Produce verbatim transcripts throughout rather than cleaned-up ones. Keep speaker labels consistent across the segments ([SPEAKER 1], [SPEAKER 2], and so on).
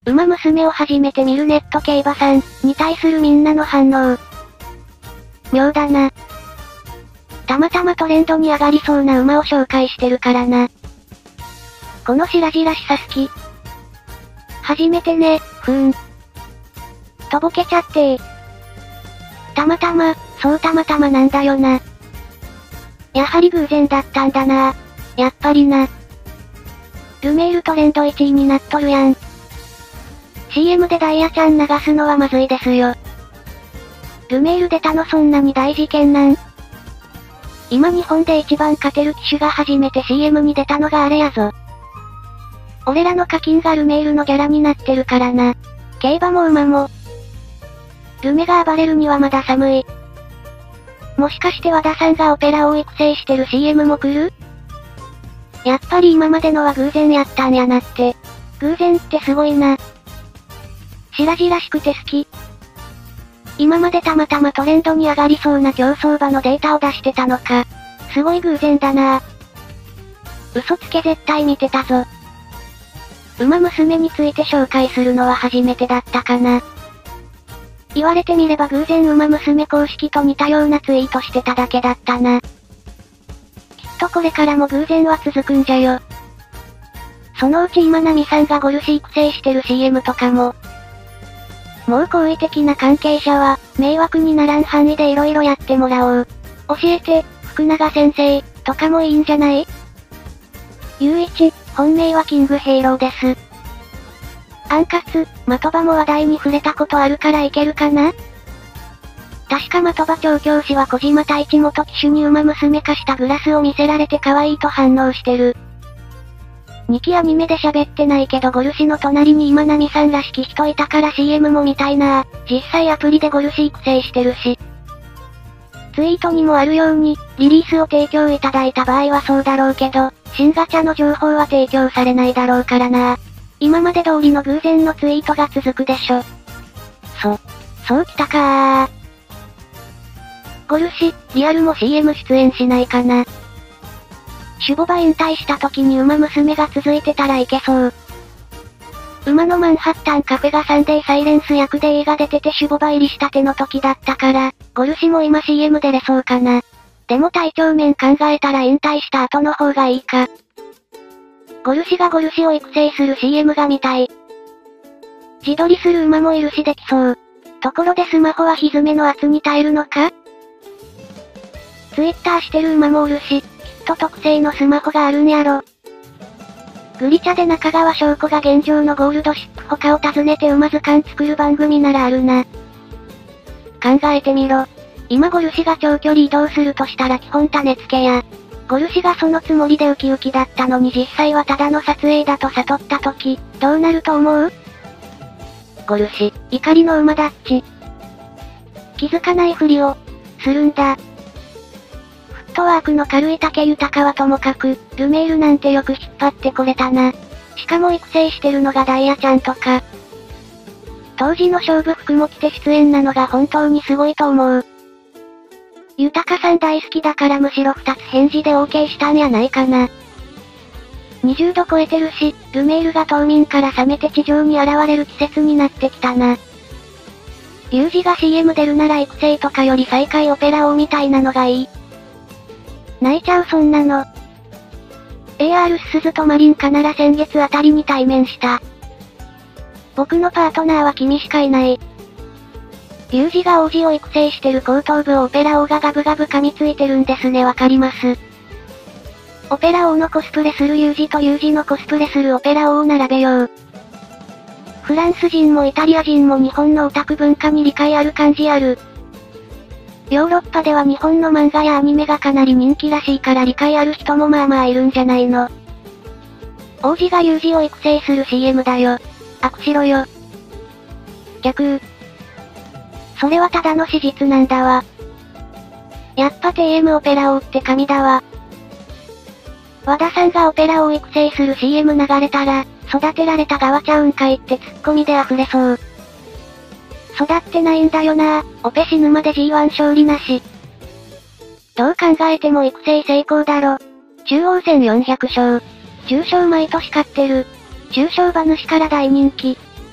[SPEAKER 1] 馬娘を初めて見るネット競馬さんに対するみんなの反応。妙だな。たまたまトレンドに上がりそうな馬を紹介してるからな。この白々しさ好き。初めてね、ふーん。とぼけちゃってー。たまたま、そうたまたまなんだよな。やはり偶然だったんだな。やっぱりな。ルメールトレンドいちいになっとるやん。シーエム でダイヤちゃん流すのはまずいですよ。ルメール出たのそんなに大事件なん？今日本で一番勝てる騎手が初めて シーエム に出たのがあれやぞ。俺らの課金がルメールのギャラになってるからな。競馬も馬も。ルメが暴れるにはまだ寒い。もしかして和田さんがオペラを育成してる シーエム も来る？やっぱり今までのは偶然やったんやなって。偶然ってすごいな。白々しくて好き。今までたまたまトレンドに上がりそうな競走馬のデータを出してたのか。すごい偶然だな。嘘つけ絶対見てたぞ。馬娘について紹介するのは初めてだったかな。言われてみれば偶然馬娘公式と似たようなツイートしてただけだったな。きっとこれからも偶然は続くんじゃよ。そのうち今波さんがゴルシ育成してる シーエム とかも。もう好意的な関係者は、迷惑にならん範囲で色々やってもらおう。教えて、福永先生、とかもいいんじゃない？ゆういち、本命はキングヘイローです。アンカツ、的場も話題に触れたことあるからいけるかな？確か的場調教師は小島太一元騎手に馬娘化したグラスを見せられて可愛いと反応してる。にきアニメで喋ってないけどゴルシの隣に今波さんらしき人いたから シーエム も見たいなぁ。実際アプリでゴルシ育成してるし。ツイートにもあるように、リリースを提供いただいた場合はそうだろうけど、新ガチャの情報は提供されないだろうからなぁ。今まで通りの偶然のツイートが続くでしょ。そ、そうきたかー。ゴルシ、リアルも シーエム 出演しないかな。シュボバ引退した時に馬娘が続いてたらいけそう。馬のマンハッタンカフェがサンデーサイレンス役で映画出ててシュボバ入りしたての時だったから、ゴルシも今 シーエム 出れそうかな。でも体調面考えたら引退した後の方がいいか。ゴルシがゴルシを育成する シーエム が見たい。自撮りする馬もいるしできそう。ところでスマホはひづめの圧に耐えるのか？ツイッターしてる馬もおるし、きっと特製のスマホがあるんやろ。グリチャで中川翔子が現状のゴールドシップ他を訪ねて馬図鑑作る番組ならあるな。考えてみろ。今ゴルシが長距離移動するとしたら基本種付けや。ゴルシがそのつもりでウキウキだったのに実際はただの撮影だと悟った時、どうなると思う？ゴルシ、怒りの馬だっち。気づかないふりを、するんだ。フットワークの軽い武豊はともかく、ルメールなんてよく引っ張ってこれたな。しかも育成してるのがダイヤちゃんとか。当時の勝負服も着て出演なのが本当にすごいと思う。豊さん大好きだからむしろ二つ返事で オーケー したんやないかな。にじゅうど超えてるし、ルメールが冬眠から覚めて地上に現れる季節になってきたな。リュウジが シーエム 出るなら育成とかより再開オペラ王みたいなのがいい。泣いちゃうそんなの。エーアール ススズとマリンカなら先月あたりに対面した。僕のパートナーは君しかいない。リュウジが王子を育成してる後頭部をオペラ王がガブガブ噛みついてるんですね。わかります。オペラ王のコスプレするユージとユージのコスプレするオペラ王を並べよう。フランス人もイタリア人も日本のオタク文化に理解ある感じある。ヨーロッパでは日本の漫画やアニメがかなり人気らしいから理解ある人もまあまあいるんじゃないの。王子がユージを育成する シーエム だよ。悪しろよ。逆。それはただの史実なんだわ。やっぱ ティーエム オペラ王って神だわ。和田さんがオペラを育成する シーエム 流れたら、育てられた側ちゃうんかいってツッコミで溢れそう。育ってないんだよなぁ、オペ死ぬまで ジーワン 勝利なし。どう考えても育成成功だろ。中央戦よんひゃく勝。重賞毎年勝ってる。中小馬主から大人気。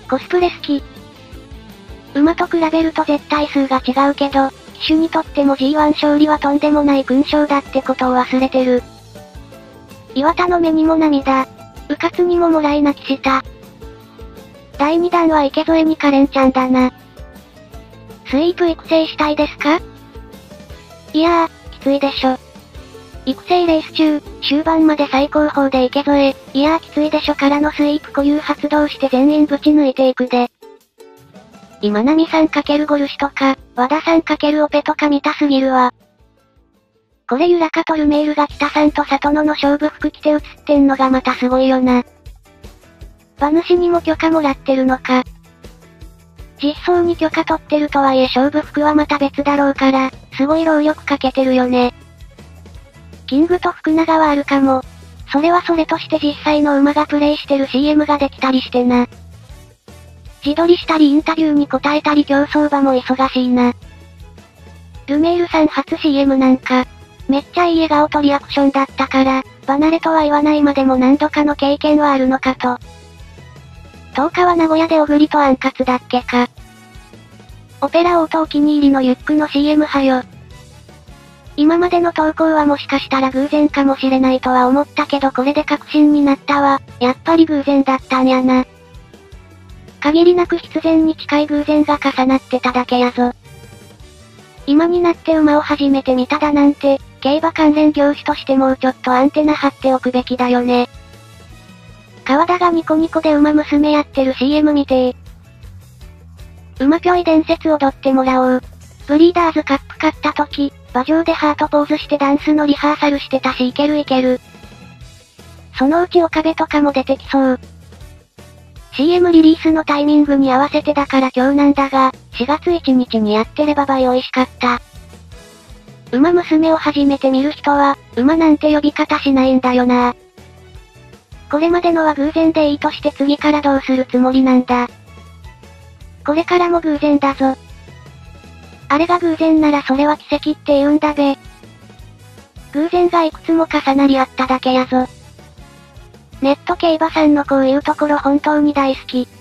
[SPEAKER 1] コスプレ好き。馬と比べると絶対数が違うけど、騎手にとっても ジーワン 勝利はとんでもない勲章だってことを忘れてる。岩田の目にも涙。うかつにももらい泣きした。だいにだんは池添にカレンちゃんだな。スイープ育成したいですか？いやー、きついでしょ。育成レース中、終盤まで最高峰で池添、いやーきついでしょからのスイープ固有発動して全員ぶち抜いていくで。今波さん×ゴルシュとか、和田さん×オペとか見たすぎるわ。これユラカとルメールが北さんと里野の勝負服着て映ってんのがまたすごいよな。馬主にも許可もらってるのか。実装に許可取ってるとはいえ勝負服はまた別だろうから、すごい労力かけてるよね。キングと福永はあるかも。それはそれとして実際の馬がプレイしてる シーエム ができたりしてな。自撮りしたりインタビューに答えたり競走馬も忙しいな。ルメールさん初 シーエム なんか、めっちゃいい笑顔とリアクションだったから、離れとは言わないまでも何度かの経験はあるのかと。とおかは名古屋で小栗とアンカツだっけか。オペラ王とお気に入りのユックの シーエム 派よ。今までの投稿はもしかしたら偶然かもしれないとは思ったけどこれで確信になったわ。やっぱり偶然だったんやな。限りなく必然に近い偶然が重なってただけやぞ。今になって馬を初めて見ただなんて、競馬関連業種としてもうちょっとアンテナ張っておくべきだよね。川田がニコニコで馬娘やってる シーエム 見てー。馬ぴょい伝説踊ってもらおう。ブリーダーズカップ買った時、馬上でハートポーズしてダンスのリハーサルしてたしいけるいける。そのうち岡部とかも出てきそう。シーエム リリースのタイミングに合わせてだから今日なんだが、しがついちにちにやってれば倍美味しかった。馬娘を初めて見る人は、馬なんて呼び方しないんだよな。これまでのは偶然でいいとして次からどうするつもりなんだ。これからも偶然だぞ。あれが偶然ならそれは奇跡って言うんだべ。偶然がいくつも重なり合っただけやぞ。ネット競馬さんのこういうところ本当に大好き。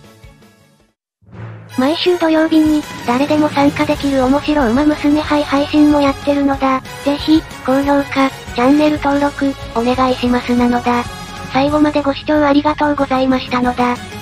[SPEAKER 1] 毎週土曜日に、誰でも参加できる面白馬娘杯配信もやってるのだ。ぜひ、高評価、チャンネル登録、お願いしますなのだ。最後までご視聴ありがとうございましたのだ。